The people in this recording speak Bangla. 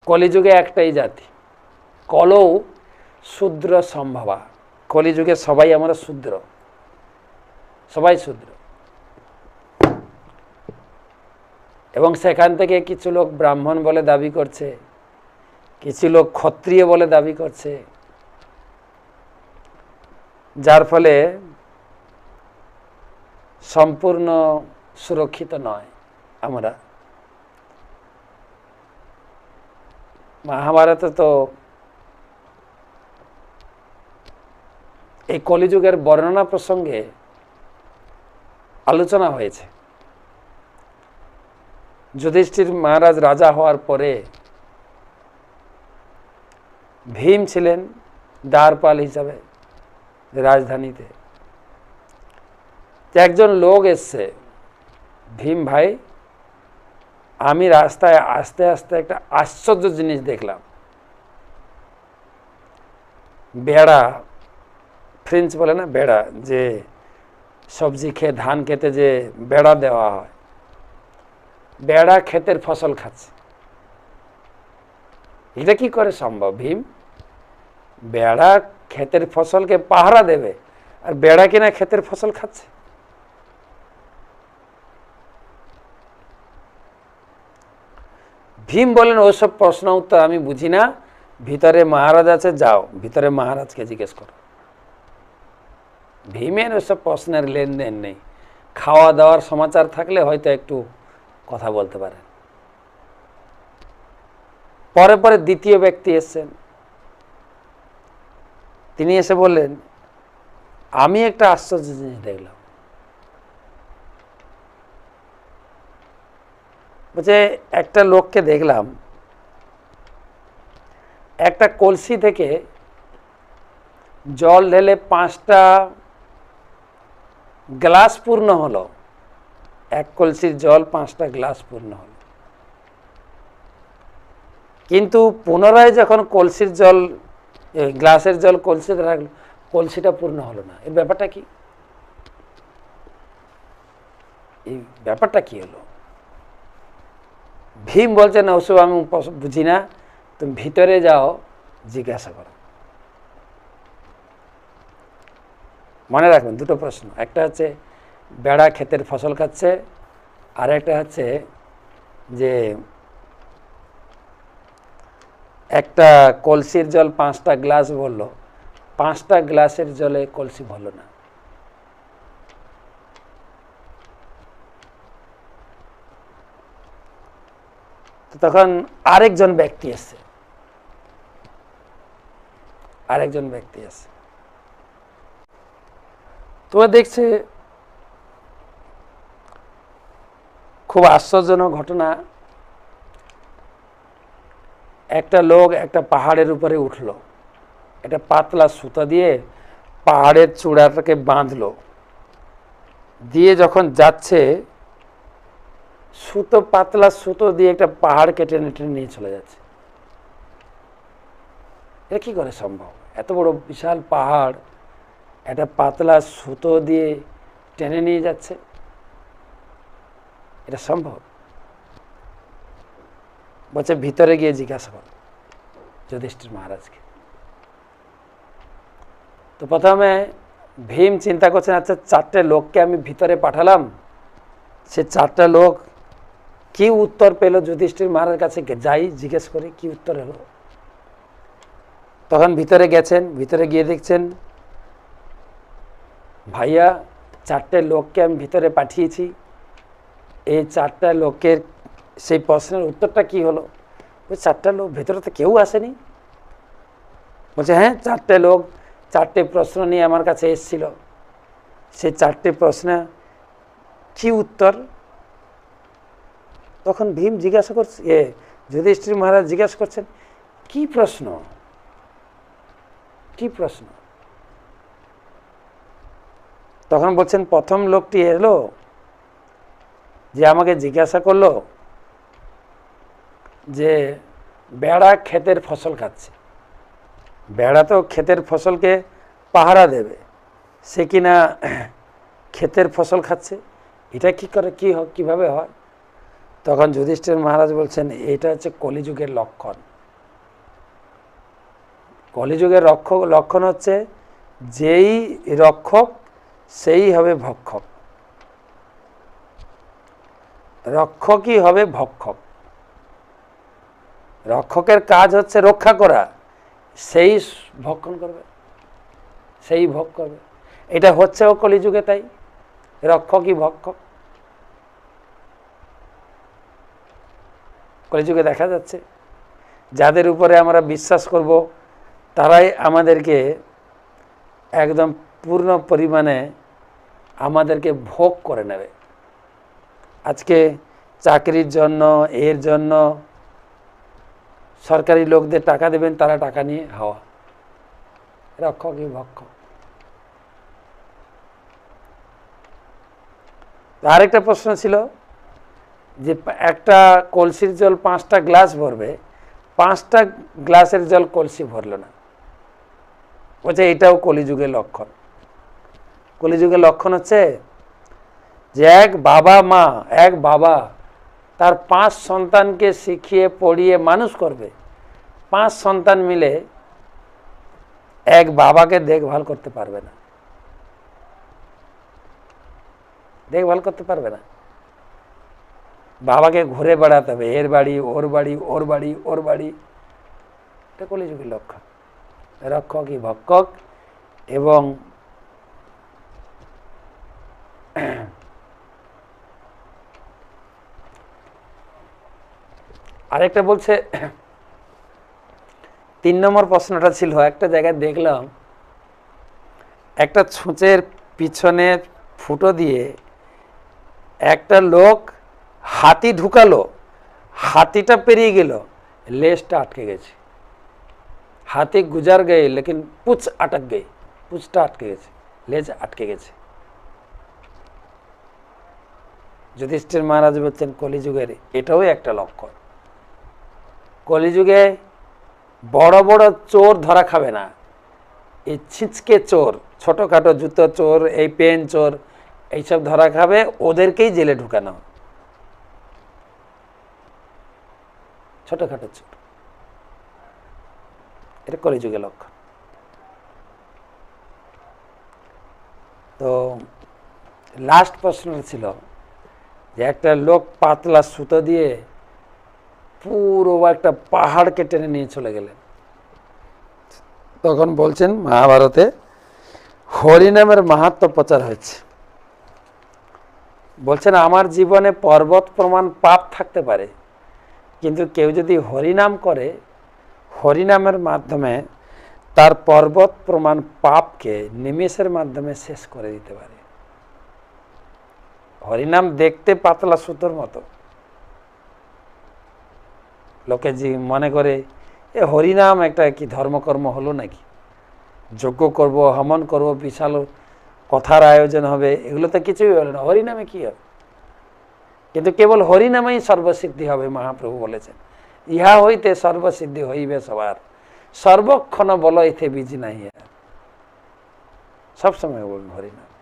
কলিযুগে একটাই জাতি, কলৌ শূদ্র সম্ভবা। কলিযুগে সবাই আমরা শূদ্র, সবাই শূদ্র। এবং সেখান থেকে কিছু লোক ব্রাহ্মণ বলে দাবি করছে, কিছু লোক ক্ষত্রিয় বলে দাবি করছে, যার ফলে সম্পূর্ণ সুরক্ষিত নয় আমরা। মহাভারতে তো এই কলিযুগের বর্ণনা প্রসঙ্গে আলোচনা হয়েছে। যুধিষ্ঠির মহারাজ রাজা হওয়ার পরে ভীম ছিলেন দ্বারপাল হিসাবে রাজধানীতে। একজন লোক এসছে, ভীম ভাই আমি রাস্তায় আস্তে আস্তে একটা আশ্চর্য জিনিস দেখলাম। বেড়া, ফ্রেঞ্চ বলে না বেড়া, যে সবজি খেয়ে ধান খেতে যে বেড়া দেওয়া হয়, বেড়া ক্ষেতের ফসল খাচ্ছে। এটা কি করে সম্ভব? ভীম, বেড়া ক্ষেতের ফসলকে পাহারা দেবে আর বেড়া কিনা ক্ষেতের ফসল খাচ্ছে? ভীম বলেন ওসব প্রশ্ন উত্তর আমি বুঝি না, ভিতরে মহারাজ আছে, যাও ভিতরে মহারাজকে জিজ্ঞেস করো। ভীমের ওসব প্রশ্নের লেনদেন নেই, খাওয়া দাওয়ার সমাচার থাকলে হয়তো একটু কথা বলতে পারেন। পরে পরে দ্বিতীয় ব্যক্তি এসেছেন, তিনি এসে বললেন আমি একটা আশ্চর্য জিনিস দেখলাম। বলছে একটা লোককে দেখলাম একটা কলসি থেকে জল ঢেলে 5টা গ্লাস পূর্ণ হলো, এক কলসির জল 5টা গ্লাস পূর্ণ হলো, কিন্তু পুনরায় যখন কলসির জল গ্লাসের জল কলসিতে রাখলো, কলসিটা পূর্ণ হলো না। এর ব্যাপারটা কি? এই ব্যাপারটা কি হলো? ভীম বলছেন ওসব আমি বুঝি না, তুমি ভিতরে যাও জিজ্ঞাসা করো। মনে রাখবেন দুটো প্রশ্ন, একটা হচ্ছে বেড়া ক্ষেতের ফসল খাচ্ছে, আর একটা হচ্ছে যে একটা কলসির জল 5টা গ্লাস ভরলো, 5টা গ্লাসের জলে কলসি ভরলো না। তখন আরেকজন ব্যক্তি এসছে, তোমরা দেখছে খুব আশ্চর্যজনক ঘটনা। একটা লোক একটা পাহাড়ের উপরে উঠলো, একটা পাতলা সুতা দিয়ে পাহাড়ের চূড়াটাকে বাঁধলো, দিয়ে যখন যাচ্ছে পাতলা সুতো দিয়ে একটা পাহাড় কেটে নিয়ে চলে যাচ্ছে। এটা কি করে সম্ভব? এত বড় বিশাল পাহাড় একটা পাতলা সুতো দিয়ে টেনে নিয়ে যাচ্ছে, এটা সম্ভব? বলছে ভিতরে গিয়ে জিজ্ঞাসা করো যুধিষ্ঠির মহারাজকে। তো প্রথমে ভীম চিন্তা করছেন, আচ্ছা 4টে লোককে আমি ভিতরে পাঠালাম, সে 4টা লোক কি উত্তর পেল যুধিষ্ঠির মহারাজের কাছে যাই জিজ্ঞেস করি কি উত্তর হলো। তখন ভিতরে গেছেন, ভিতরে গিয়ে দেখছেন ভাইয়া 4টে লোককে আমি ভিতরে পাঠিয়েছি, এই 4টা লোকের সেই প্রশ্নের উত্তরটা কি হলো? ওই 4টা লোক ভেতরে তো কেউ আসেনি। বলছে হ্যাঁ 4টে লোক 4টে প্রশ্ন নিয়ে আমার কাছে এসেছিল, সেই 4টে প্রশ্ন কি উত্তর? তখন ভীম জিজ্ঞাসা করছে, যুধিষ্ঠির মহারাজ জিজ্ঞাসা করছেন কি প্রশ্ন, কি প্রশ্ন? তখন বলছেন প্রথম লোকটি এলো যে আমাকে জিজ্ঞাসা করলো যে বেড়া ক্ষেতের ফসল খাচ্ছে, বেড়া তো ক্ষেতের ফসলকে পাহারা দেবে, সে কিনা ক্ষেতের ফসল খাচ্ছে, এটা কি করে কিভাবে হয়? তখন যুধিষ্ঠির মহারাজ বলছেন এটা হচ্ছে কলিযুগের লক্ষণ। কলিযুগের লক্ষণ হচ্ছে যেই রক্ষক সেই হবে ভক্ষক, রক্ষকই হবে ভক্ষক। রক্ষকের কাজ হচ্ছে রক্ষা করা, সেই ভক্ষণ করবে, সেই ভোগ করবে। এটা হচ্ছেও কলিযুগে তাই, রক্ষকই ভক্ষক। কলিযুগে দেখা যাচ্ছে যাদের উপরে আমরা বিশ্বাস করব তারাই আমাদেরকে একদম পূর্ণ পরিমাণে আমাদেরকে ভোগ করে নেবে। আজকে চাকরির জন্য এর জন্য সরকারি লোকদের টাকা দেবেন, তারা টাকা নিয়ে হাওয়া, রক্ষকই ভক্ষক। আরেকটা প্রশ্ন ছিল যে একটা কলসির জল 5টা গ্লাস ভরবে, 5টা গ্লাসের জল কলসি ভরল না, বলছে এটাও কলিযুগের লক্ষণ। কলিযুগের লক্ষণ হচ্ছে যে এক বাবা তার 5 সন্তানকে শিখিয়ে পড়িয়ে মানুষ করবে, 5 সন্তান মিলে এক বাবাকে দেখভাল করতে পারবে না, দেখভাল করতে পারবে না। বাবাকে ঘুরে বেড়াতে হবে, এর বাড়ি ওর বাড়ি, ওর বাড়ি ওর বাড়ি। এটা কলিযুগের লক্ষণ, রক্ষকই ভক্ষক। এবং আরেকটা বলছে, 3 নম্বর প্রশ্নটা ছিল, একটা জায়গায় দেখলাম একটা ছুঁচের পিছনে ফুটো দিয়ে একটা লোক হাতি ঢুকালো, হাতিটা পেরিয়ে গেল, লেজটা আটকে গেছে। হাতি গুজার গে লেকিন পুছ আটক গে, পুছটা আটকে গেছে, লেজ আটকে গেছে। যুধিষ্ঠির মহারাজ বলছেন কলিযুগের এটাও একটা লক্ষণ। কলিযুগে বড় বড় চোর ধরা খাবে না, এই ছিচকে চোর, ছোটখাটো জুতো চোর, এই পেন চোর, এইসব ধরা খাবে, ওদেরকেই জেলে ঢুকানো, ছোটখাটো চোর। এটা কলিযুগের লক্ষণ। তো লাস্ট প্রশ্ন ছিল যে একটা লোক পাতলা সুতো দিয়ে পুরো একটা পাহাড়কে টেনে নিয়ে চলে গেলেন। তখন বলছেন মহাভারতে হরিনামের মাহাত্ম্য প্রচার হয়েছে। বলছেন আমার জীবনে পর্বত প্রমাণ পাপ থাকতে পারে, কিন্তু কেউ যদি হরিনাম করে, হরিনামের মাধ্যমে তার পর্বত প্রমাণ পাপকে নিমেষের মাধ্যমে শেষ করে দিতে পারে। হরিনাম দেখতে পাতলা সুতোর মতো, লোকে যে মনে করে এ হরিনাম একটা কি ধর্মকর্ম হলো নাকি, যজ্ঞ করব, হমন করব, বিশাল কথার আয়োজন হবে, এগুলো তো কিছুই হলো না, হরিনামে কি হবে? কিন্তু কেবল হরিনামেই সর্বসিদ্ধি হবে। মহাপ্রভু বলেছেন ইহা হইতে সর্বসিদ্ধি হইবে সবার, সর্বক্ষণ বলইতে বিজি নাই। সবসময় বলুন হরিনাম।